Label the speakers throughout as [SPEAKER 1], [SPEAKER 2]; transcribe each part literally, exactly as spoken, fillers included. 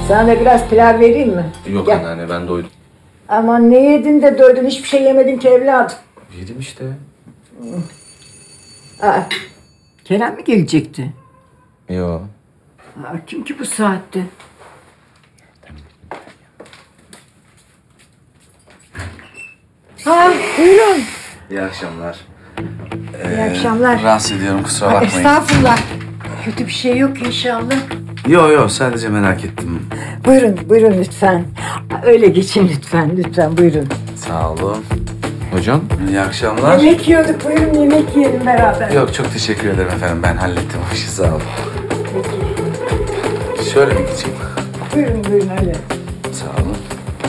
[SPEAKER 1] Sana da biraz pilav vereyim mi?
[SPEAKER 2] Yok Gel. Anneanne, ben doydum.
[SPEAKER 1] Aman ne yedin de doydun? Hiçbir şey yemedin ki evladım.
[SPEAKER 2] Yedim işte.
[SPEAKER 1] Aa, Kerem mi gelecekti?
[SPEAKER 2] Yo.
[SPEAKER 1] Aa, kim ki bu saatte? Ha, buyurun.
[SPEAKER 2] İyi akşamlar.
[SPEAKER 1] İyi ee, akşamlar.
[SPEAKER 2] Rahatsız ediyorum, kusura bakmayın.
[SPEAKER 1] Estağfurullah. Kötü bir şey yok inşallah.
[SPEAKER 2] Yo yo, sadece merak ettim.
[SPEAKER 1] Buyurun, buyurun lütfen. Öyle geçin lütfen, lütfen buyurun.
[SPEAKER 2] Sağ olun. Hocam, iyi akşamlar.
[SPEAKER 1] Yemek yiyorduk, buyurun yemek yiyelim beraber.
[SPEAKER 2] Yok, çok teşekkür ederim efendim. Ben hallettim o işi, sağ olun. Peki. Şöyle mi geçeyim?
[SPEAKER 1] Buyurun, buyurun öyle.
[SPEAKER 2] Sağ olun.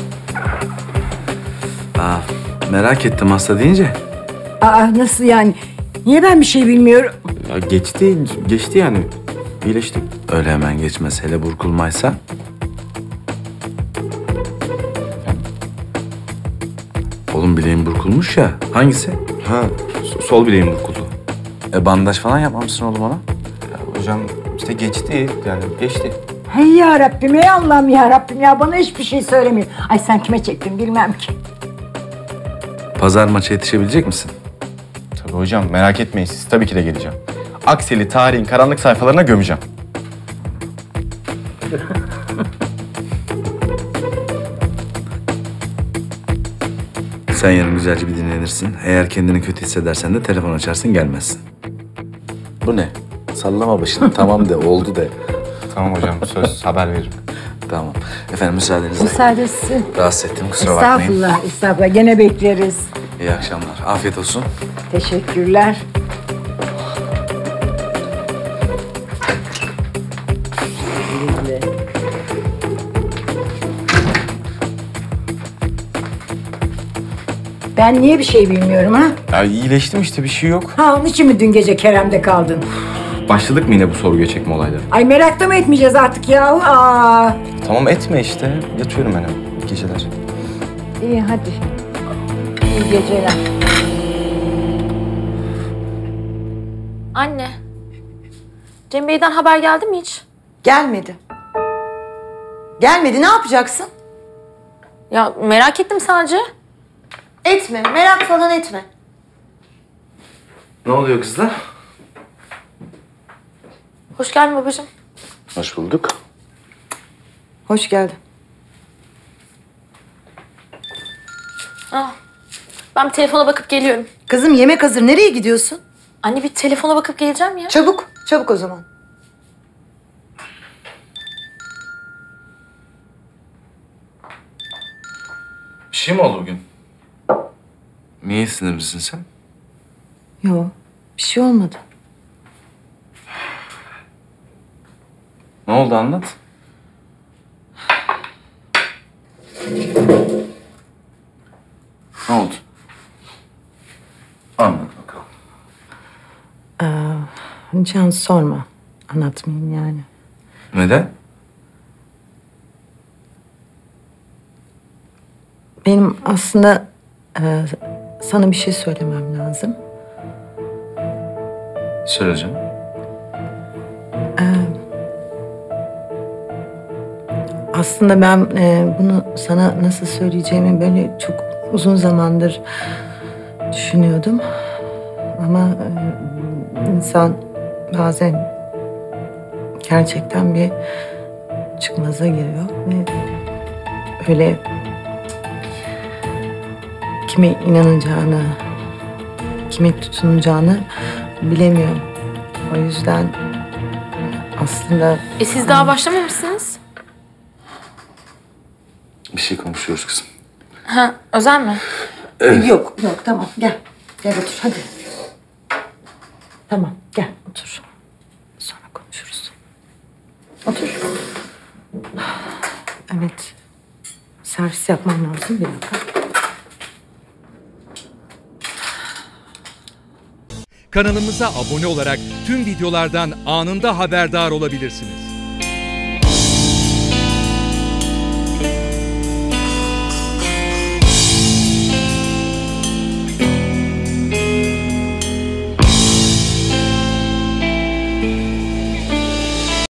[SPEAKER 2] Aa, merak ettim hasta deyince.
[SPEAKER 1] Aa, nasıl yani? Niye ben bir şey bilmiyorum?
[SPEAKER 2] Ya geçti, geçti yani. İyileştik. Öyle hemen geçmez. Hele burkulmaysa. Oğlum bileğin burkulmuş ya. Hangisi?
[SPEAKER 3] Ha, sol bileğim burkuldu.
[SPEAKER 2] E bandaj falan yapmamışsın oğlum ona.
[SPEAKER 3] Ya hocam işte geçti, yani geçti.
[SPEAKER 1] Hey ya Rabbim, ey Allah'ım ya Rabbim ya, bana hiçbir şey söylemiyor. Ay sen kime çektin bilmem ki.
[SPEAKER 2] Pazar maça yetişebilecek misin?
[SPEAKER 3] Tabii hocam, merak etmeyin siz. Tabii ki de geleceğim. Aksel'i tarihin karanlık sayfalarına gömeceğim.
[SPEAKER 2] Sen yarın güzelce bir dinlenirsin. Eğer kendini kötü hissedersen de telefon açarsın, gelmezsin. Bu ne? Sallama başını. Tamam de, oldu de.
[SPEAKER 3] Tamam hocam, söz haber veririm.
[SPEAKER 2] Tamam. Efendim müsaadenizle.
[SPEAKER 1] Müsaadesi.
[SPEAKER 2] Rahatsız ettim, kusura bakmayın.
[SPEAKER 1] Estağfurullah, estağfurullah. Gene bekleriz.
[SPEAKER 2] İyi akşamlar. Afiyet olsun.
[SPEAKER 1] Teşekkürler. Ben niye bir şey bilmiyorum ha?
[SPEAKER 3] Ya iyileştim işte, bir şey yok.
[SPEAKER 1] Ha, onun için mi dün gece Kerem'de kaldın?
[SPEAKER 3] Başladık mı yine bu sorguya çekme olayları?
[SPEAKER 1] Ay merakta mı etmeyeceğiz artık ya? Aa.
[SPEAKER 3] Tamam etme işte. Yatıyorum ben. İyi geceler.
[SPEAKER 1] İyi hadi. İyi geceler.
[SPEAKER 4] Anne. Cem Bey'den haber geldi mi hiç?
[SPEAKER 5] Gelmedi. Gelmedi, ne yapacaksın?
[SPEAKER 4] Ya merak ettim sadece.
[SPEAKER 5] Etme, merak falan etme.
[SPEAKER 2] Ne oluyor kızlar?
[SPEAKER 4] Hoş geldin babacığım.
[SPEAKER 2] Hoş bulduk.
[SPEAKER 5] Hoş geldin.
[SPEAKER 4] Ah, ben bir telefona bakıp geliyorum.
[SPEAKER 5] Kızım yemek hazır, nereye gidiyorsun?
[SPEAKER 4] Anne bir telefona bakıp geleceğim ya.
[SPEAKER 5] Çabuk, çabuk o zaman.
[SPEAKER 2] Bir şey mi oldu bugün? Niye sinirlisin sen?
[SPEAKER 5] Yok, bir şey olmadı.
[SPEAKER 2] Ne oldu, anlat. Ne oldu? Anlat bakalım.
[SPEAKER 5] Ee, Can sorma, anlatmayayım yani.
[SPEAKER 2] Neden?
[SPEAKER 5] Benim aslında e, sana bir şey söylemem lazım.
[SPEAKER 2] Söyleyeceğim.
[SPEAKER 5] Aslında ben e, bunu sana nasıl söyleyeceğimi böyle çok uzun zamandır düşünüyordum. Ama e, insan bazen gerçekten bir çıkmaza giriyor ve öyle kime inanacağını, kime tutunacağını bilemiyor. O yüzden aslında...
[SPEAKER 4] E siz daha başlamamışsınız.
[SPEAKER 2] Bir şey konuşuyoruz kızım.
[SPEAKER 4] Ha, özel mi?
[SPEAKER 2] Evet.
[SPEAKER 5] Yok, yok tamam gel. Gel otur hadi. Tamam gel otur. Sonra konuşuruz. Otur. Evet. Servis yapmam lazım bir dakika.
[SPEAKER 6] Kanalımıza abone olarak tüm videolardan anında haberdar olabilirsiniz.